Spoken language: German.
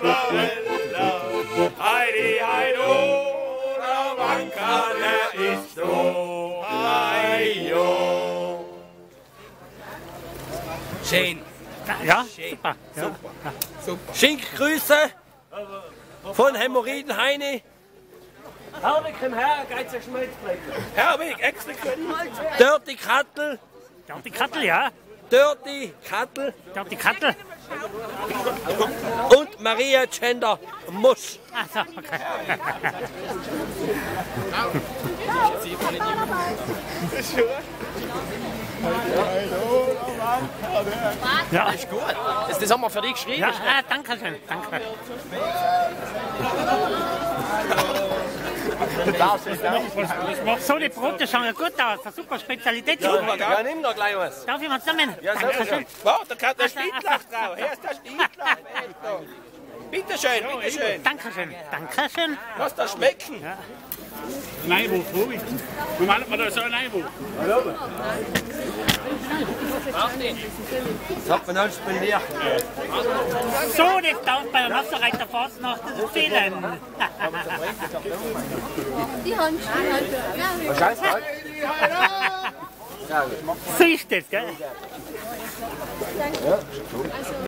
Barbarella, Heidi, Heido, der Wanka, der ist so, Heio. Schön. Ja, Schön. super. Ja. Super. Schinkgrüße von Hämorrhoiden Heini. Herwig im Herr, geht's ein Schmelzblättchen. Herwig, extra können. Dirty Kattel. Dirty Kattel, ja. Dirty Kattel. Dirty Kattel. Und Maria Gender Musch. Ach so, okay. Ja, Ist gut. Das haben wir für dich geschrieben. ja, danke schön, danke. So, die Brote schauen ja gut aus. Eine super Spezialität. Ja, nimm doch gleich was. Darf ich mal zusammen? Ja, Danke schön. wow, da kann der Stietlach drauf. Hier ist der Stietlach. Bitte schön, bitte schön. Danke schön, danke schön. Lass das schmecken. Een eiwol, hoor je? Normaal, maar dat is een eiwol. Das hat man alles belehrt. So, das dauert bei der Wasserreiter fast noch das Fehlen. Die Handschuhe. So ist das, gell?